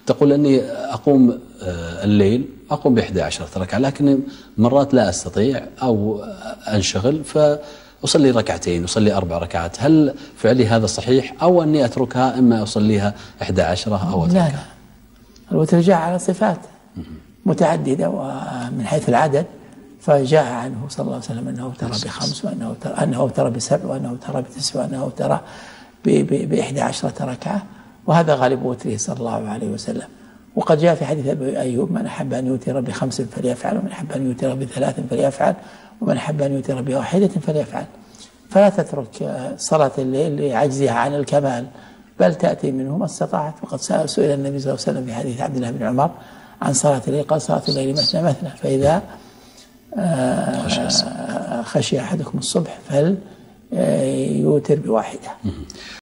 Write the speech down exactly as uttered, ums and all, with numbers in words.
تقول أني أقوم الليل أقوم بإحدى عشرة ركعة، لكن مرات لا أستطيع أو أنشغل فأصلي ركعتين، أصلي أربع ركعات. هل فعلي هذا صحيح أو أني أتركها، إما أصليها إحدى عشرة أو أتركها؟ لا لا، الوتر جاء على صفات متعددة ومن حيث العدد، فجاء عنه صلى الله عليه وسلم أنه أوتر بخمس، وأنه أنه أوتر بسبع، وأنه أوتر بتسع، وأنه أوتر بإحدى عشرة ركعة، وهذا غالب وتره صلى الله عليه وسلم. وقد جاء في حديث أبي أيوب: من أحب أن يوتر بخمس فليفعل، ومن أحب أن يوتر بثلاث فليفعل، ومن أحب أن يوتر بواحدة فليفعل. فلا تترك صلاة الليل لعجزها عن الكمال، بل تأتي منه ما استطاعت. وقد سئل النبي صلى الله عليه وسلم في حديث عبد الله بن عمر عن صلاة الليل، قال: صلاة الليل مثنى مثنى، فإذا خشي أحدكم الصبح فليوتر بواحدة.